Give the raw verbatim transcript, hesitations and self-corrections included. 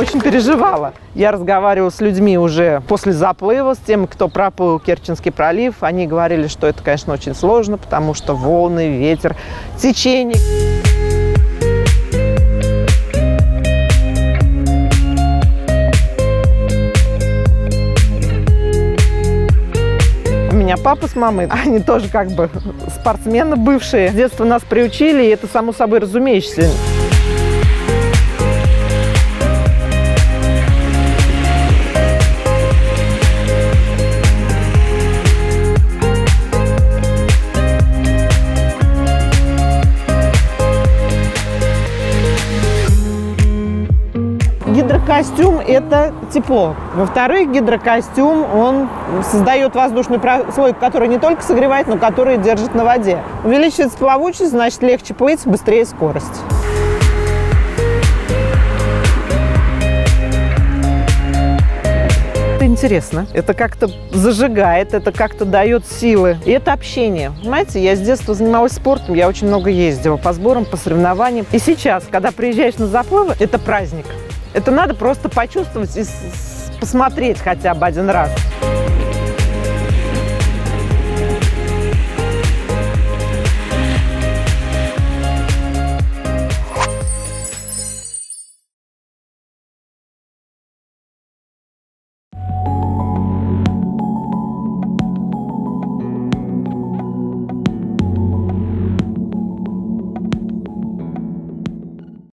очень переживала. Я разговаривала с людьми уже после заплыва, с теми, кто проплыл Керченский пролив. Они говорили, что это, конечно, очень сложно, потому что волны, ветер, течение. У меня папа с мамой, они тоже как бы спортсмены бывшие. С детства нас приучили, и это само собой разумеющееся. Гидрокостюм – это тепло. Во-вторых, гидрокостюм, он создает воздушную прослойку, которая не только согревает, но которая держит на воде. Увеличивается плавучесть, значит, легче плыть, быстрее скорость. Это интересно, это как-то зажигает, это как-то дает силы. И это общение. Понимаете, я с детства занималась спортом, я очень много ездила по сборам, по соревнованиям. И сейчас, когда приезжаешь на заплывы, это праздник. Это надо просто почувствовать и посмотреть хотя бы один раз.